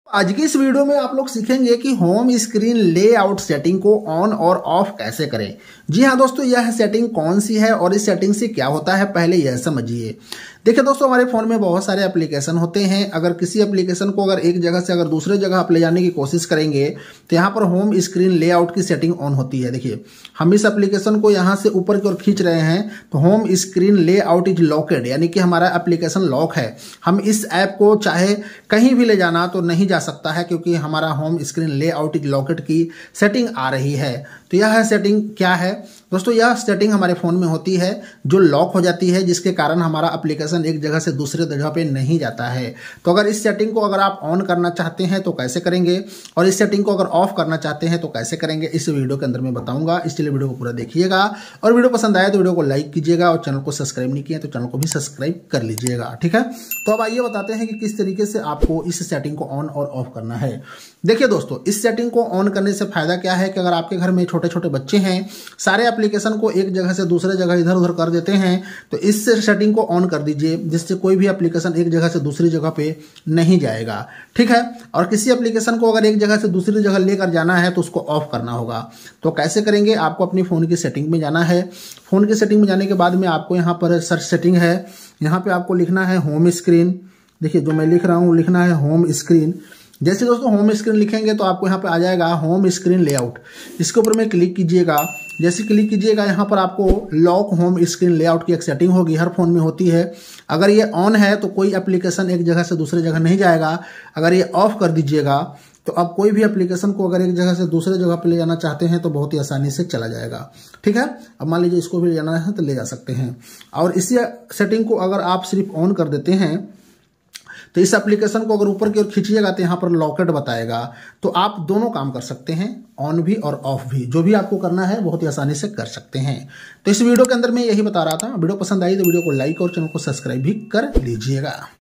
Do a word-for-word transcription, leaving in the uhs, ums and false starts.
आज की इस वीडियो में आप लोग सीखेंगे कि होम स्क्रीन लेआउट सेटिंग को ऑन और ऑफ कैसे करें। जी हाँ दोस्तों, यह सेटिंग कौन सी है और इस सेटिंग से क्या होता है पहले यह समझिए। देखिए दोस्तों, हमारे फोन में बहुत सारे एप्लीकेशन होते हैं। अगर किसी एप्लीकेशन को अगर एक जगह से अगर दूसरे जगह आप ले जाने की कोशिश करेंगे तो यहाँ पर होम स्क्रीन लेआउट की सेटिंग ऑन होती है। देखिए, हम इस एप्लीकेशन को यहाँ से ऊपर की ओर खींच रहे हैं तो home screen layout is locked, यानी कि हमारा एप्लीकेशन लॉक है। हम इस ऐप को चाहे कहीं भी ले जाना तो नहीं जा सकता है, क्योंकि हमारा home screen layout is locked की सेटिंग आ रही है। तो यह सेटिंग क्या है दोस्तों? यह सेटिंग हमारे फोन में होती है जो लॉक हो जाती है, जिसके कारण हमारा एप्लीकेशन एक जगह से दूसरे जगह पे नहीं जाता है। तो अगर इस सेटिंग को अगर आप ऑन करना चाहते हैं तो कैसे करेंगे, और इस सेटिंग को अगर ऑफ करना चाहते हैं तो कैसे करेंगे, इस वीडियो के अंदर मैं बताऊंगा। इसलिए वीडियो को पूरा देखिएगा, और वीडियो पसंद आए तो वीडियो को लाइक कीजिएगा, और चैनल को सब्सक्राइब नहीं किया तो चैनल को भी सब्सक्राइब कर लीजिएगा। ठीक है, तो अब आइए बताते हैं कि किस तरीके से आपको इस सेटिंग को ऑन और ऑफ करना है। देखिए दोस्तों, इस सेटिंग को ऑन करने से फायदा क्या है कि अगर आपके घर में छोटे छोटे बच्चे हैं, सारे एप्लीकेशन को एक जगह से दूसरे जगह इधर उधर कर देते हैं, तो इस सेटिंग को ऑन कर दीजिए, जिससे कोई भी एप्लीकेशन एक जगह से दूसरी जगह पे नहीं जाएगा। ठीक है, और किसी एप्लीकेशन को अगर एक जगह से दूसरी जगह लेकर जाना है तो उसको ऑफ करना होगा। तो कैसे करेंगे? आपको अपनी फोन की सेटिंग में जाना है। फोन की सेटिंग में जाने के बाद में आपको यहाँ पर सर्च सेटिंग है, यहाँ पे आपको लिखना है होम स्क्रीन। देखिए, जो मैं लिख रहा हूँ लिखना है होम स्क्रीन। जैसे दोस्तों होम स्क्रीन लिखेंगे तो आपको यहाँ पे आ जाएगा होम स्क्रीन लेआउट। इसके ऊपर में क्लिक कीजिएगा। जैसे क्लिक कीजिएगा, यहाँ पर आपको लॉक होम स्क्रीन लेआउट की एक सेटिंग होगी, हर फोन में होती है। अगर ये ऑन है तो कोई एप्लीकेशन एक जगह से दूसरे जगह नहीं जाएगा। अगर ये ऑफ कर दीजिएगा तो अब कोई भी एप्लीकेशन को अगर एक जगह से दूसरे जगह पे ले जाना चाहते हैं तो बहुत ही आसानी से चला जाएगा। ठीक है, अब मान लीजिए इसको भी ले जाना है तो ले जा सकते हैं। और इसी सेटिंग को अगर आप सिर्फ ऑन कर देते हैं तो इस एप्लीकेशन को अगर ऊपर की ओर खींचिएगा तो यहाँ पर लॉकेट बताएगा। तो आप दोनों काम कर सकते हैं, ऑन भी और ऑफ भी। जो भी आपको करना है बहुत ही आसानी से कर सकते हैं। तो इस वीडियो के अंदर मैं यही बता रहा था। वीडियो पसंद आई तो वीडियो को लाइक और चैनल को सब्सक्राइब भी कर लीजिएगा।